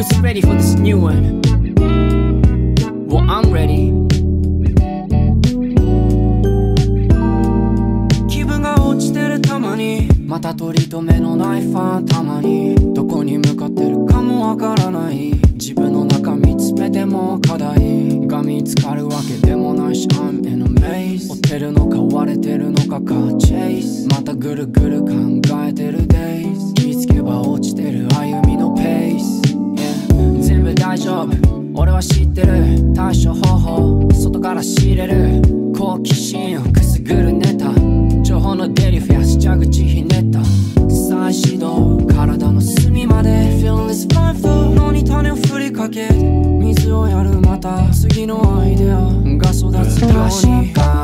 was ready for this new one. Well, I'm ready. 気分が落ちてるたまに、また取り留めのないファンたまに、どこに向かってるかもわからない。自分の中見つめても課題が見つかるわけでもないし I'm in a maze。 追ってるのか追われてるのかか Chase。 またぐるぐる考えてる Days。 気づけば落ちてる歩みのペース、yeah。 全部大丈夫俺は知ってる。対処方法外から仕入れる。好奇心をくすぐるネタ。情報の出入り増やし蛇口ひねった。再始動体の隅まで Feeling this fine flow。 脳に種を振りかけ水をやる。また次のアイデアが育つように。